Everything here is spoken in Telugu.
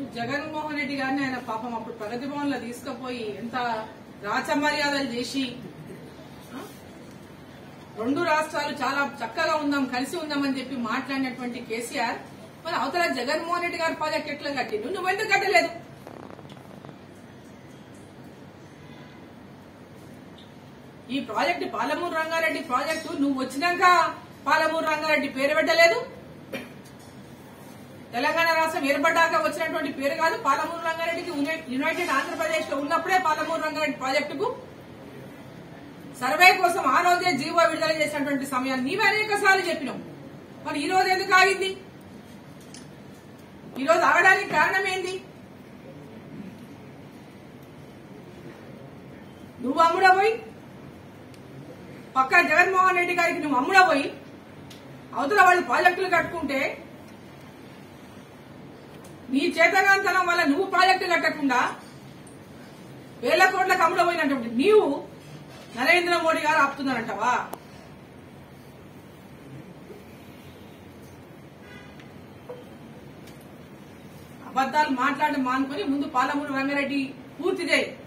జగన్మోహన్ రెడ్డి గారిని ఆయన పాపం అప్పుడు ప్రగతి భవన్ లో తీసుకుపోయి ఎంత రాచమర్యాదలు చేసి రెండు రాష్ట్రాలు చాలా చక్కగా ఉందాం కలిసి ఉందామని చెప్పి మాట్లాడినటువంటి కేసీఆర్ మరి అవతల జగన్మోహన్ రెడ్డి గారి ప్రాజెక్ట్ ఎట్లా కట్టిండు నువ్వెందుకు కట్టలేదు? ఈ ప్రాజెక్టు పాలమూరు రంగారెడ్డి ప్రాజెక్టు నువ్వు వచ్చినాక పాలమూరు రంగారెడ్డి పేరు పెట్టలేదు. తెలంగాణ రాష్ట్రం ఏర్పడ్డాక వచ్చినటువంటి పేరు కాదు. పాలమూరు రంగారెడ్డికి యునైటెడ్ ఆంధ్రప్రదేశ్ లో ఉన్నప్పుడే పాలమూరు రంగారెడ్డి ప్రాజెక్టుకు సర్వే కోసం ఆ రోజే జీవో విడుదల చేసినటువంటి సమయాన్ని నీవే అనేక సార్లు చెప్పినావు. మరి ఈ రోజు ఎందుకు ఆగింది? ఈ రోజు ఆగడానికి కారణం ఏంది? నువ్వు అమ్ముడపోయి పక్క జగన్మోహన్ రెడ్డి గారికి నువ్వు అమ్ముడపోయి అవతల వాళ్ళు ప్రాజెక్టులు కట్టుకుంటే నీ చేతగాంతనం వల్ల నువ్వు ప్రాజెక్టు కట్టకుండా వేల కోట్లకు అమ్ముడపోయినటువంటి నీవు నరేంద్ర మోడీ గారు ఆపుతున్నారంటవా? అబద్దాలు మాట్లాడడం మానుకొని ముందు పాలమూరు రంగారెడ్డి పూర్తి చేయి.